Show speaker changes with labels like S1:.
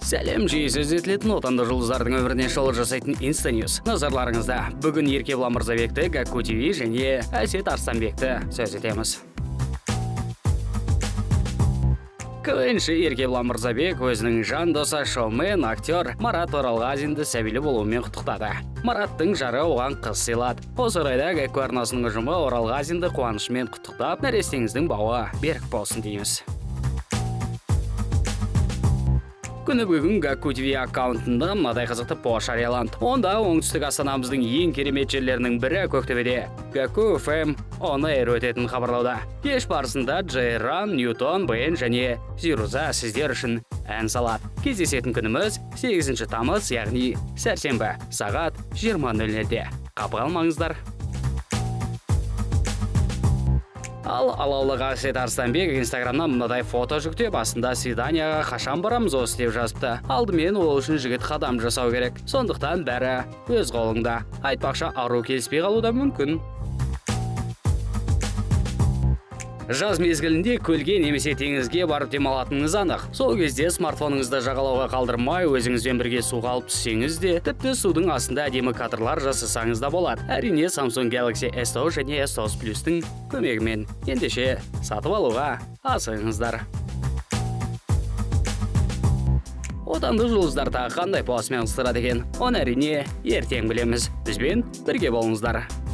S1: Сәлем, жиі сөз етілетін отанды жұлдыздардың өміріне шолу жасайтын Инстаньюз. Назарларыңызда бүгін Еркебұлан Мырзабекті, Гәкку ТВ және Әсет Арыстанбекті сөз етеміз. КВНші Еркебұлан Мырзабек өзінің жан досы шоумен, актер Марат Оралғазинді сәбилі болуымен құттықтады. Мараттың жары оған қыз сыйлады. Осы орайда Гәкку арнасының ұжымы Оралғазинді қуанышымен құттықтап, нәрестеңіздің бауы берік болсын дейміз. Күні бүгін Гәкку ТВ аккаунтында мынадай қызықты пост жарияланды. Онда оңтүстік астанамыздың ең керемет жерлерінің бірі Көктөбеде Гәкку FM оны өтетін хабарлауда. Кеш барысында Джейран, Ньютон, Бен және Зируза сіздер үшін ән салады. Кездесетін күніміз 8 тамыз, яғни сәрсенбі, сағат 20:00-де. Қапы қалмаңыздар. Ал алаулыға Әсет Арыстанбек инстаграмнан мынадай фото жүктеп, астында свиданияға қашан барамыз осы деп жазыпты. Алдымен ол үшін жігіт қадам жасау керек. Сондықтан бәрі өз қолыңда. Айтпақша ару келіспей қалуы да мүмкін. Жаз мезгілінде көлге немесе теңізге барып демалатыныңыз анық. Сол кезде смартфоныңызды жағалауға қалдырмай, өзіңізбен бірге суға алып түссеңіз де, тіпті судың астында әдемі кадрлар жасасаңыз да болады. Әрине Samsung Galaxy S10 және S10 Plus-тың көмегімен. Ендеше сатып алуға асығыңыздар. Отанды жұлдыздар тағы қандай пост мен ыстырады екен? Оны әрине ертең білеміз. Бізбен бірге болыңыздар.